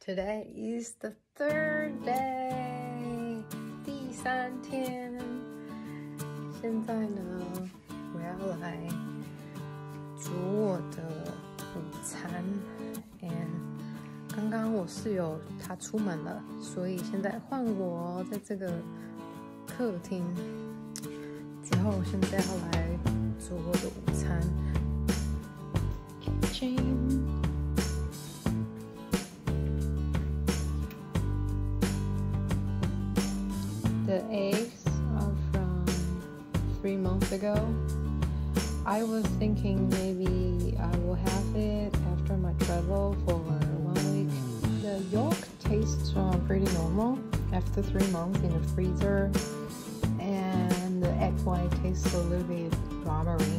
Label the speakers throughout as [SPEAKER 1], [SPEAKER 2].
[SPEAKER 1] Today is the third day， 第3天。现在呢，我要来煮我的午餐。刚刚我室友他出门了，所以现在换我在这个客厅。之后现在要来煮我的午餐。The eggs are from 3 months ago. I was thinking maybe I will have it after my travel for 1 week. The yolk tastes pretty normal after 3 months in the freezer, and the egg white tastes a little bit rubbery.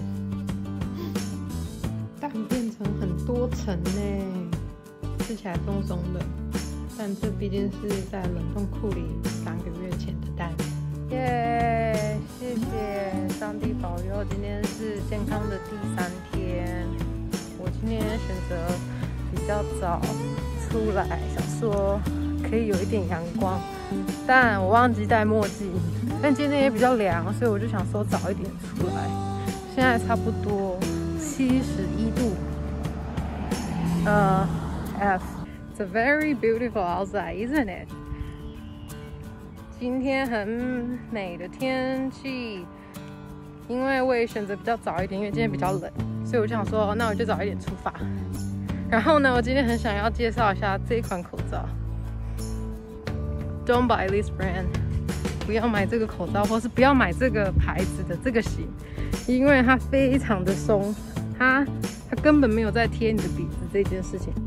[SPEAKER 1] 蛋变成很多层呢，吃起来松松的。但这毕竟是在冷冻库里3个月前的蛋。耶！谢谢上帝保佑，今天是健康的第3天。我今天选择比较早出来，想说可以有一点阳光，但我忘记戴墨镜。但今天也比较凉，所以我就想说早一点出来。现在差不多71度。It's a very beautiful outside, isn't it? 今天很美的天气，因为我也选择比较早一点，因为今天比较冷，所以我就想说，那我就早一点出发。然后呢，我今天很想要介绍一下这一款口罩。Don't buy this brand， 不要买这个口罩，或是不要买这个牌子的这个型，因为它非常的松，它根本没有在贴你的鼻子这件事情。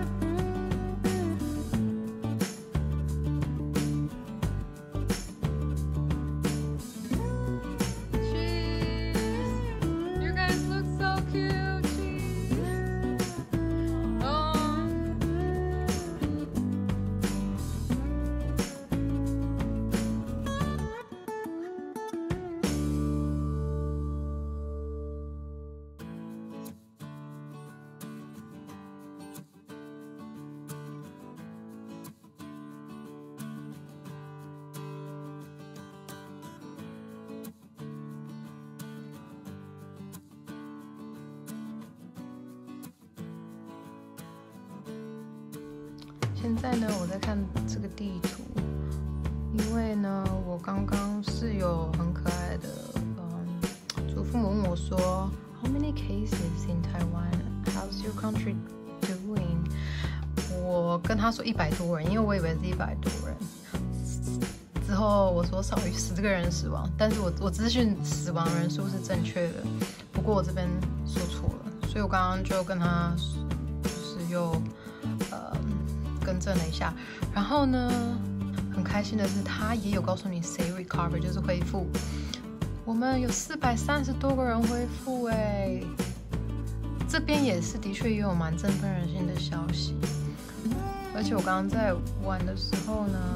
[SPEAKER 1] 现在呢，我在看这个地图，因为呢，我刚刚室友很可爱的，祖父母问我说 ，How many cases in Taiwan? How's your country doing? 我跟他说100多人，因为我以为是100多人。之后我说少于10个人死亡，但是我资讯死亡人数是正确的，不过我这边说错了，所以我刚刚就跟他就是又更正了一下，然后呢，很开心的是，他也有告诉你 say recover 就是恢复。我们有430多个人恢复哎，这边也是的确也有蛮振奋人心的消息。而且我刚刚在玩的时候呢，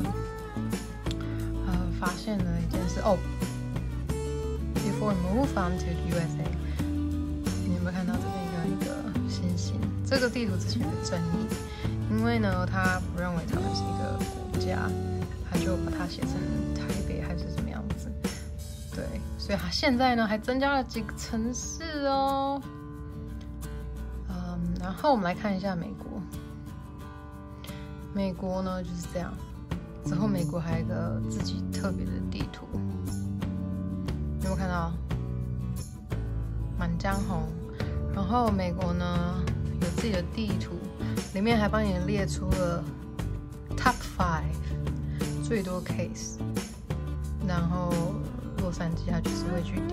[SPEAKER 1] 发现了一件事哦。Before we move on to USA， 你有没有看到这边有一个星星？这个地图之前有争议。因为呢，他不认为他们是一个国家，他就把它写成台北还是什么样子。对，所以他现在呢还增加了几个城市哦。然后我们来看一下美国。美国呢就是这样。之后美国还有一个自己特别的地图，有没有看到？满江红。然后美国呢有自己的地图。里面还帮你列出了 Top 5最多 case， 然后洛杉矶它就是位居第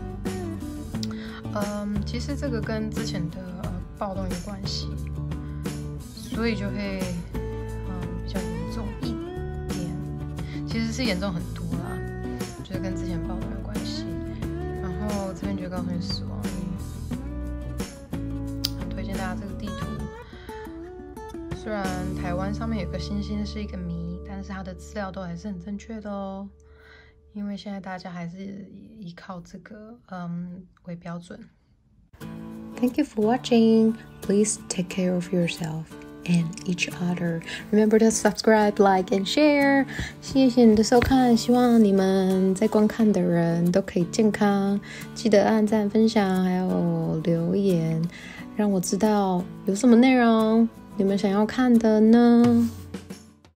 [SPEAKER 1] 2。其实这个跟之前的暴动有关系，所以就会比较严重一点。其实是严重很多啦，就是跟之前暴动有关系。然后这边就告诉你死亡率，很推荐大家这个地图。虽然台湾上面有个星星是一个谜，但是它的资料都还是很正确的哦。因为现在大家还是依靠这个为标准。Thank you for watching. Please take care of yourself. and each other. Remember to subscribe, like, and share. 谢谢你的收看，希望你们在观看的人都可以健康。记得按赞、分享，还有留言，让我知道有什么内容你们想要看的呢？